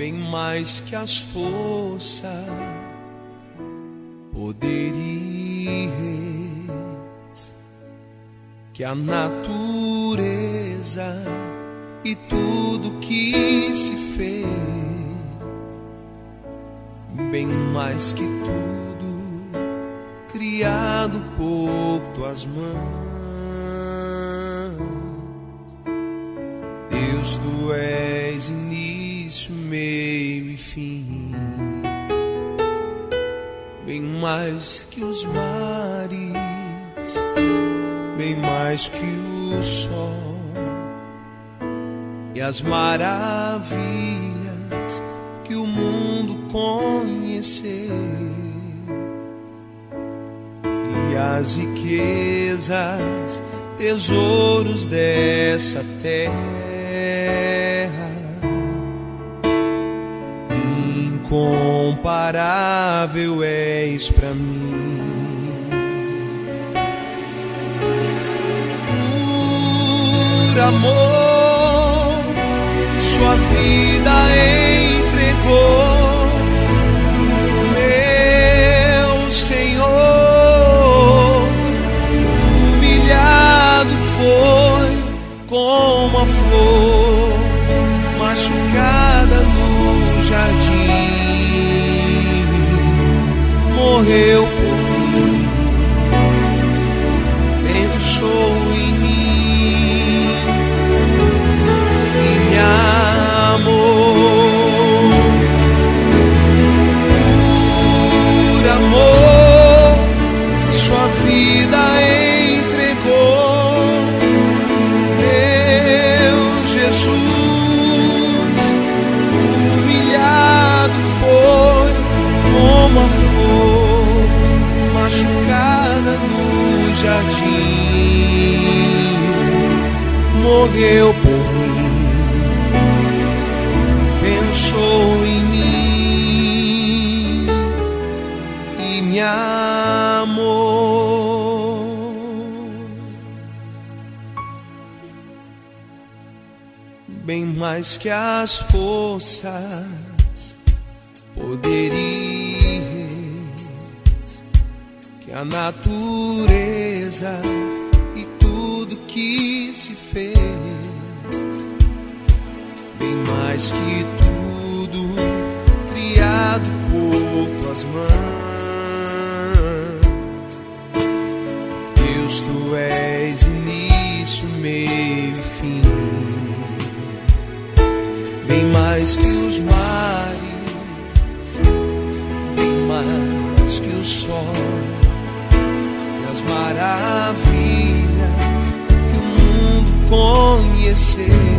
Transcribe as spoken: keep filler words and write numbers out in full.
bem mais que as forças, poderes, que a natureza e tudo que se fez, bem mais que tudo criado por tuas mãos. Deus, tu és início, meio e fim, bem mais que os mares, bem mais que o sol e as maravilhas que o mundo conheceu, e as riquezas, tesouros dessa terra, incomparável és pra mim. Por amor, sua vida entregou, meu Senhor. Humilhado foi como a flor machucada no jardim, morreu por mim, pensou em mim e me amou. Por amor, sua vida entregou, meu Jesus. Humilhado foi como a flor machucada no jardim, morreu por mim, pensou em mim e me amou. Bem mais que as forças, poderes, que a natureza e tudo que se fez, bem mais que tudo criado por tuas mãos. Deus, tu és início, meio e fim, bem mais que os mares, bem mais que o sol e as maravilhas que o mundo conheceu,